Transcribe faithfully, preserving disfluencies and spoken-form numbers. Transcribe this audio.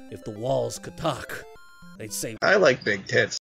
If the walls could talk, they'd say, I like big tits.